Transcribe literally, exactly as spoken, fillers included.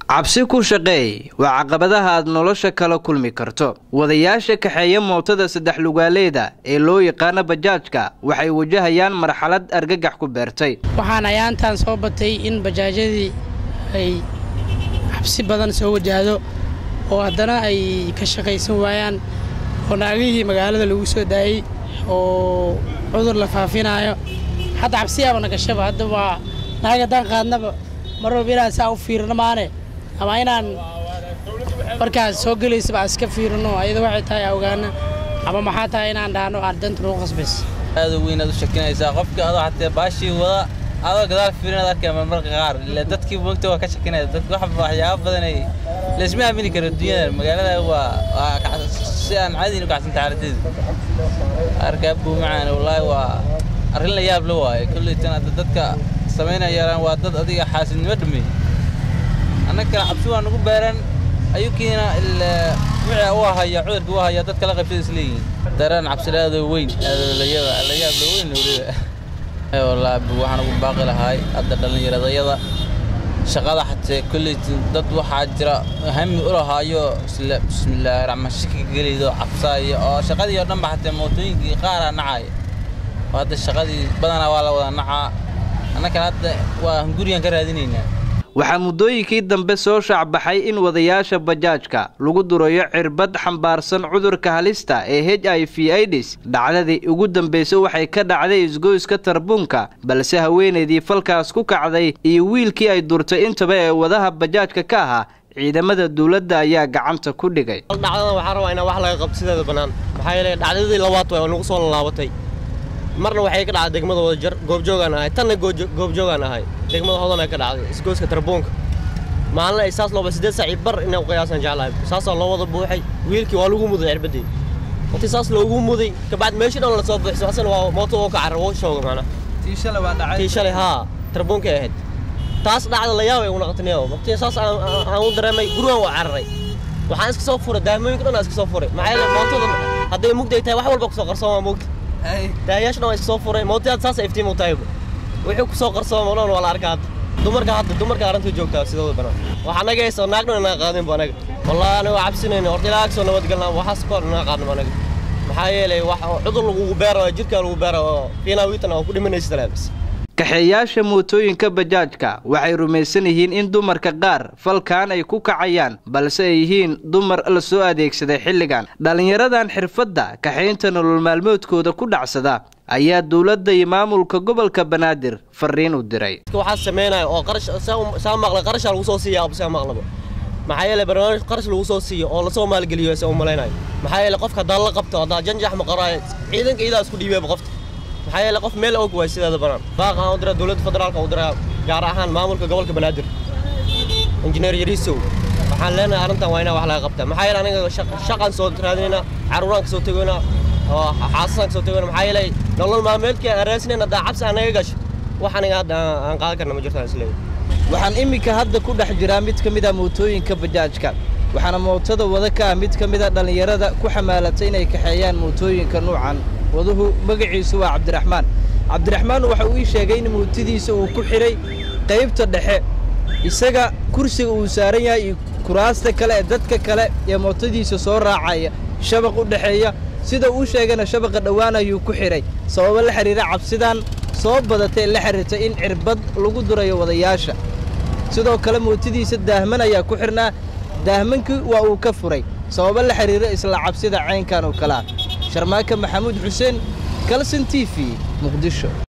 cabsi ku shaqeey waa caqabadaha aad nolosha kala kulmi karto. Wadayaasha kaxeeya mootada saddex lugaaleeda ee loo yaqaan bajaajka waxay wajahayaan marxalad argagax ku beertay. Waxaan ayaantan soo batay in bajaajyadii ay cabsi badan soo wajahdo oo haddana ay ka shaqaysan waayaan oo naagihii magaalada lagu soo daayay oo cudur la faafinayo. Hadda cabsiyaaba naga shaba hadda waa naaga dan qaadnaba marro bilaan saa u fiirno maane ama inaan markaas soo galaysa baa iska fiirno ayada waxay tahay ogaana ama maxaa tahay inaan dhaano ardanta loo qasbis aad u weyn aad u shakinaysaa qofka aad xatee baashi wada aad gadaal fiirinada arkay marmarka qaar ila dadkii waqti waa ka shakinaysaa dadku wax waxyaabo badan ay leesma aamini karo dunyada magaalada waa si aan caadi inuu kacsan taariikhdeed arkay buu macaan wallahi waa arrin la yaab leh waay kulli tan dadka sameynayaan waa dad adiga xaasidnimo dhimay anaka cabsi waan ugu beeran ayukiina ila wixii uu haya cudurka uu haya dadka la qabsada isleeyin dareen cabsilaada weyn la yaab la yaab weyn ay wallahi waxaan ugu baaqi lahaay hadda dhalinyaradayada shaqada xatee kulli dad waxa jira hami u lahaayo bismillaahir rahmaanir rahiim galido cabsaayo oo shaqadii oo dhan ba xatee mootooyinkii qaar nacay wada shaqadii badana waa la wada nacaa anaka hadda waa gurigan ka raadinayna waxa muddooyinkii dambe soo shacbaxay in wadayaasha bajaajka lagu durayo cirbad xambaarsan cudurka halista ee H I V AIDS dhacdadii ugu dambeysay waxay ka dhacday isgoyska Tarbuunka balse haweeneydii falkaas ku kacday iyo wiilkii ay durtay intaba ee wadaha bajaajka ka ahaa ciidamada dawladda ayaa gacanta ku dhigay. dhacdada waxa rabaa in wax laga qabto sideeda banaan maxaa yeelay dhacdadii labaad way nagu soo laabatay marna waxay ka dhacday degmada wada jar goob joogan ahay tan goob joogan ahay degmada hodana ka dhacday isgooska Tarbuunka maalin ay saas loo sideed saac bar inay u qiyaasan jeclahay saas loo wada buuxay wiilkii waa lagu muday cirbadii intii saas loogu muday ka baad meeshii dhan la soo buuxsay asal waa mooto oo ka carro shooga macna tii shalay waa dhacay tii shalay ha Tarbuunka ahayd taas dhacda la yaabay una qatniyo waqti saas aan u dareemay guriga waa carray waxaan iska soo furay daamooyinka dhan iska soo furay maxay la mootada haday mugday tahay wax walba ku soo qarsoon mugdi daayashna way soo furay mootada saas ay iftiin u tahay wuxuu ku soo qarsoon oo wala arkaad dumarka hadda dumarka arrinta joogtaa sidoo banaan waxa naga hayso naagna na qaadin banaga wallahi ana cabsinayna horta ilaa soo nabad galnaa waxa soo na qaadin banaga maxaa yeelay wax cudur lagu beero jirka lagu beero fiina wiitana ku dhimanaysa talaabis kaxeeyaasha mootooyinka bajaajka waxay rumaysan yihiin in dumarka qaar falkaan ay ku kacayaan balse ay yihiin dumar la soo adeegsaday xilligan dhalinyaradan xirfadda kaxeynta nolol maalmoodkooda ku dhacsada ayaa dawladda iyo maamulka gobolka Banaadir fariin u diray waxa sameynay oo qarash saa maqla qarash lagu soo siiyaa absa maqlaba maxaa yeelay barnaamij qarash lagu soo siiyo oo la soo maalgeliyo soo umaleynay maxaa yeelay qofka dal la qabto hada janjax ma qaraay ciidanka ida isku dhiibay qofta maxaa yeelay qof meel og way sidaada banaan baaq aan u diray dawladda federaalka u diray gaar ahaan maamulka gobolka Banaadir injineer Yariso waxaan leenahay arrintan waa in wax laga qabtaa maxaa yeelay aniga shaqan soo raadinayna caruuraan soo tagoona oo xaasaska soo tagoona maxaa yeelay nolol maalmeedka araasnayna daacabsi anaga gash waxaan hadda aan qaadan karna ma jirto isleey waxaan imika hadda ku dhex jiraa mid ka mid ah mootooyinka bajaajka waxaana mootada wada ka mid ka mid ah dhalinyarada ku xamaalatay inay kaxeeyaan mootooyinka noocan waduhu magaciisu waa Cabdiraxmaan Cabdiraxmaan waxa uu sheegay in mootadiisa uu ku xiray qaybta dhexe isaga kursiga uu saaran yahay kuraasta kale dadka kale ee mootadiisa soo raacaya shabaq u dhaxeeya sida uu sheegana shabaqa dhawaan ayuu ku xiray sabab la xiriira cabsidan soo badatay la xiriirtay in cirbad lagu durayo wadayaasha sidoo kale mootadiisa daahman ayaa ku xirnaa daahmankii waa uu ka furay sabab la xiriira isla cabsida caynkan oo kala Sharmaaka Maxamuud Xuseen Kalson T V Muqdisho.